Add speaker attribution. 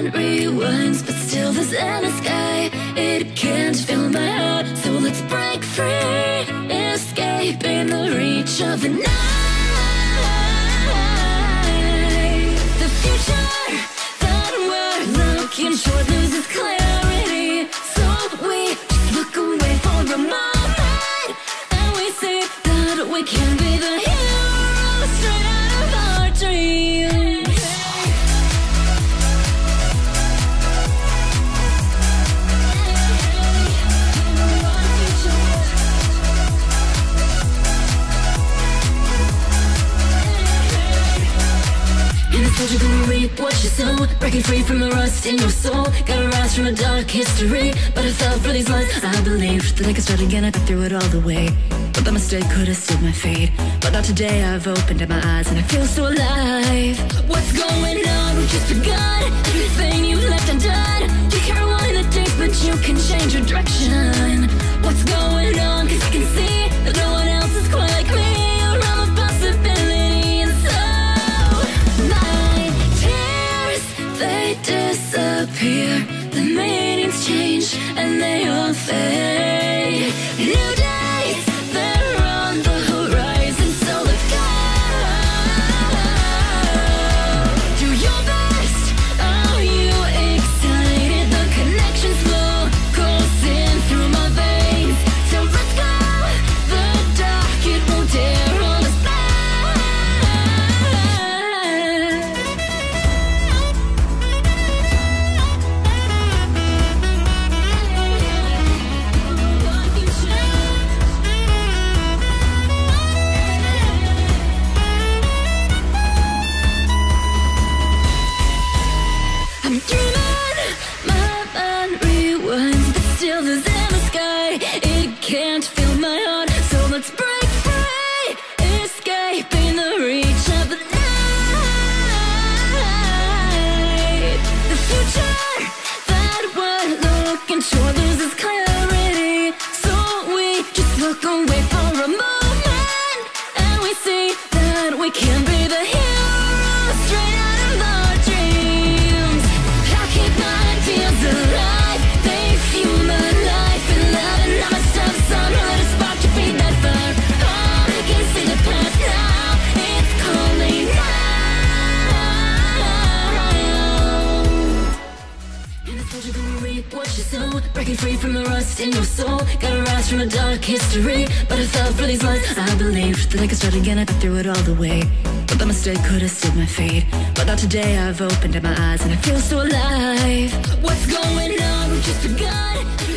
Speaker 1: man rewinds, but still there's in the sky. It can't fill my heart, so let's break free, escaping the reach of the night. The future that we're looking toward loses clarity, so we just look away for a moment, and we see that we can be the heroes straight out of our dreams. Surgically reap what you sow, breaking free from the rust in your soul. Gotta rise from a dark history, but I fell for these lies. I believed that I could start again, I got through it all the way. But that mistake could have sealed my fate. But not today, I've opened up my eyes and I feel so alive. What's going on? We've just begun. Everything you've left undone. You can't rewind the days, but you can change your direction. What's going on? Cause I can see that no one else is quite like me. You're all a possibility, and so they disappear, the meanings change, and they all fade. New days, they're on the horizon, so let's go. Do your best, are you excited? The connection's flow coursing through my veins, so let's go. The dark, it won't dare hold us back. I'm dreaming, my mind rewinds, but still there's in the sky. It can't fill my heart, so let's break free, escaping the reach of the night. The future that we're looking toward loses clarity, so we just look away for a moment, and we see that we can be the heroes straight out of our dreams. I keep my ideas alive, they fuel my life and love, and I must have some let a spark to feed that fire. Oh, I can see the path now, it's calling out. And it's logical to reap what you sow, breaking free from the rust in your soul. Gotta rise from a dark history, but I fell for these lies. I believed that I could start again, I got through it all the way. But that mistake could have sealed my fate. But not today, I've opened up my eyes and I feel so alive. What's going on? We've just begun.